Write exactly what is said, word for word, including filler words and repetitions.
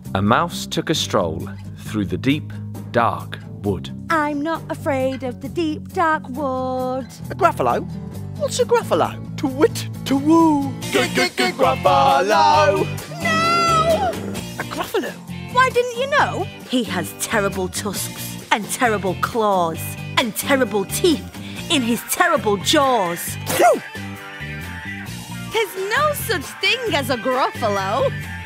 A mouse took a stroll through the deep, dark wood. I'm not afraid of the deep, dark wood. A Gruffalo? What's a Gruffalo? To-wit, to-woo, Gruffalo! No! A Gruffalo? Why didn't you know? He has terrible tusks and terrible claws and terrible teeth in his terrible jaws. Phew! There's no such thing as a Gruffalo.